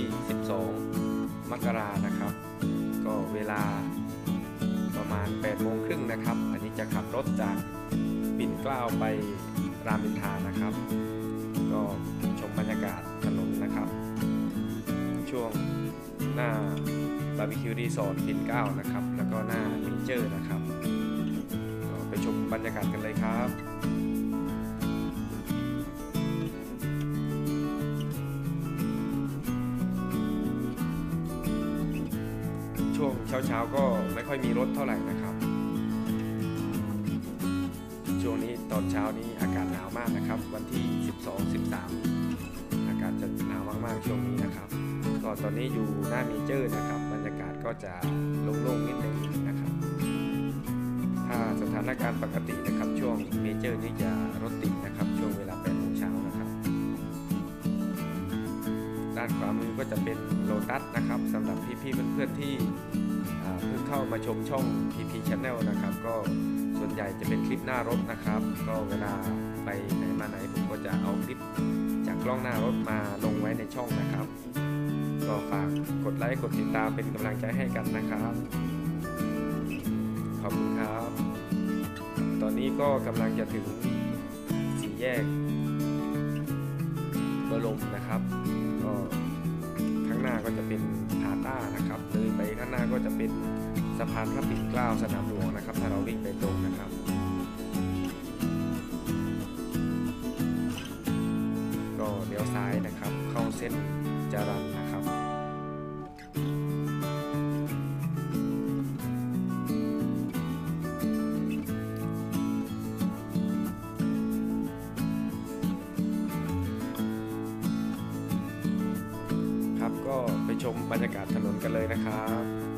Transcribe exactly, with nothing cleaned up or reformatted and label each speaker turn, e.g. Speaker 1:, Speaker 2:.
Speaker 1: สิบสองมกรานะครับ ก็เวลาประมาณแปดโมงครึ่งนะครับอันนี้จะขับรถจากปิ่นเกล้าไปรามอินทรานะครับก็ชมบรรยากาศถนนนะครับช่วงหน้าบาร์บีคิวรีสอร์ทปิ่นเกล้านะครับแล้วก็หน้าเมเจอร์นะครับก็ไปชมบรรยากาศกันเลยครับช่วงเช้าๆก็ไม่ค่อยมีรถเท่าไหร่นะครับช่วงนี้ตอนเช้านี้อากาศหนาวมากนะครับวันที่สิบสอง สิบสามอากาศจะหนาวมากๆช่วงนี้นะครับก็ตอนนี้อยู่หน้าเมเจอร์นะครับบรรยากาศก็จะโล่งๆนิดนึงนะครับถ้าสถานการณ์ปกตินะครับช่วงเมเจอร์นี่จะรถติดนะครับช่วงเวลาแปดโมงเช้านะครับด้านขวามือก็จะเป็นโลตัสนะครับสำหรับพี่ๆเพื่อนๆที่เพิ่งเข้ามาชมช่อง พี พี Channel นะครับก็ส่วนใหญ่จะเป็นคลิปหน้ารถนะครับก็เวลาไปไหนมาไหนผมก็จะเอาคลิปจากกล้องหน้ารถมาลงไว้ในช่องนะครับก็ฝากกดไลค์กดติดตามเป็นกำลังใจให้กันนะครับขอบคุณครับตอนนี้ก็กำลังจะถึงสี่แยกบรมนะครับก็ข้างหน้าก็จะเป็นพาต้านะครับเลยไปข้างหน้าก็จะเป็นสะพานพระปิ่นเกล้าสนามหลวงนะครับถ้าเราวิ่งไปตรงนะครับก็เลี้ยวซ้ายนะครับเข้าเส้นจรัญนะครับครับก็ไปชมบรรยากาศถนนกันเลยนะครับ